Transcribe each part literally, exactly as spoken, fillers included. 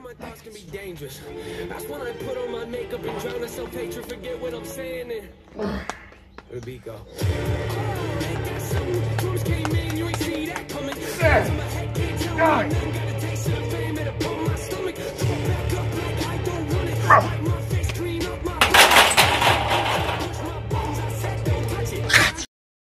my thoughts can be dangerous. That's when I put on my makeup and drown in self-hatred. Forget what I'm saying and where the beat go? Oh, ain't that something? Drums came in, you ain't see that coming. Hands on my head, can't tell me nothing. Got a taste of the fame, it upon my stomach. Throw it back up like I don't want it. Wipe my face, clean up my face. Push my bones, I said don't touch it.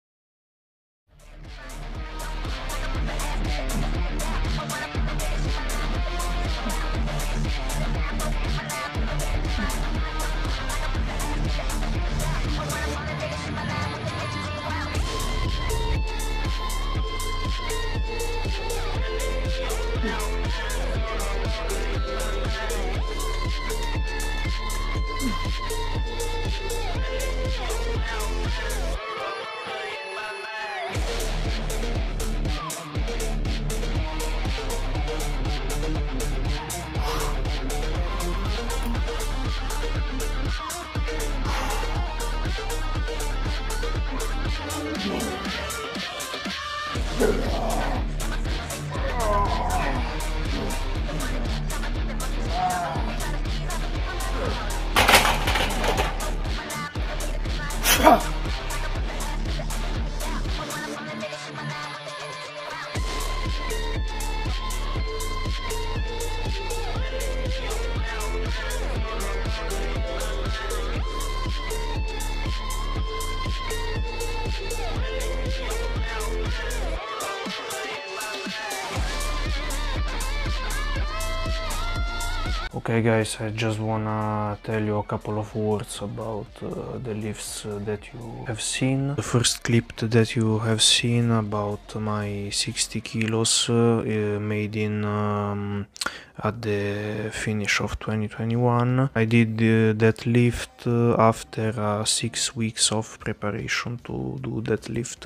Okay guys, I just wanna tell you a couple of words about uh, the lifts uh, that you have seen. The first clip that you have seen about my sixty kilos uh, uh, made in um, at the finish of twenty twenty-one. I did uh, that lift uh, after uh, six weeks of preparation to do that lift.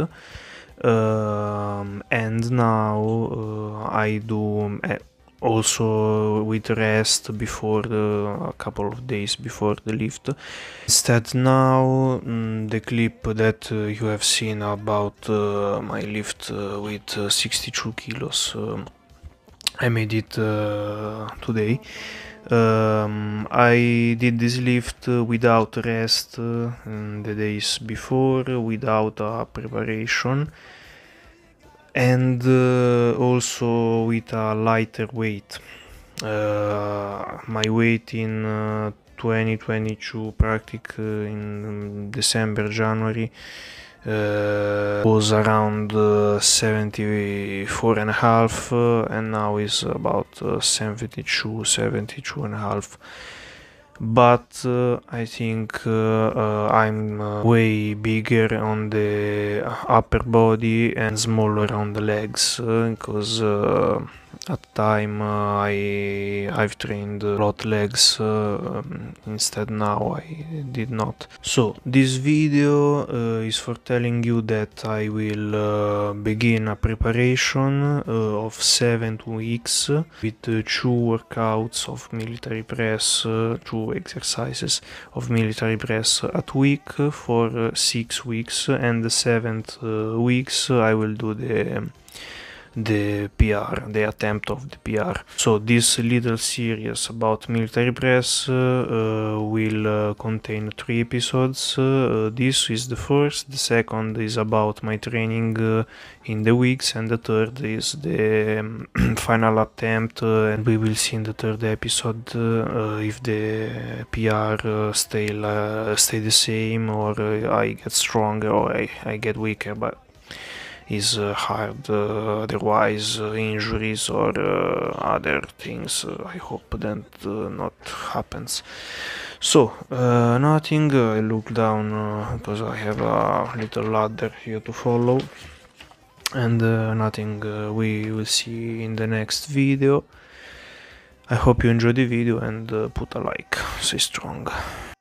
Um, and now uh, I do uh, also with rest before the, a couple of days before the lift. Instead now mm, the clip that uh, you have seen about uh, my lift uh, with uh, sixty-two kilos, uh, I made it uh, today. Um, I did this lift uh, without rest uh, in the days before, without a preparation, and uh, also with a lighter weight. Uh, my weight in uh, twenty twenty-two, practic uh, in December, January, uh, was around uh, seventy-four and a half, uh, and now is about uh, seventy-two, seventy-two and a half. But uh, I think uh, uh, I'm uh, way bigger on the upper body and smaller on the legs, because uh, at the time uh, I I've trained a lot legs, uh, um, instead now I did not. So this video uh, is for telling you that I will uh, begin a preparation uh, of seven weeks with uh, two workouts of military press, uh, two exercises of military press at week for uh, six weeks, and the seventh uh, weeks I will do the the P R, the attempt of the P R. So this little series about military press uh, uh, will uh, contain three episodes. Uh, this is the first, the second is about my training uh, in the weeks, and the third is the um, final attempt, uh, and we will see in the third episode uh, if the P R uh, stay, uh, stay the same, or uh, I get stronger or I, I get weaker, but is uh, hard, uh, otherwise uh, injuries or uh, other things, uh, I hope that uh, not happens. So uh, nothing, uh, I look down uh, because I have a little ladder here to follow, and uh, nothing, uh, we will see in the next video. I hope you enjoyed the video, and uh, put a like, stay strong.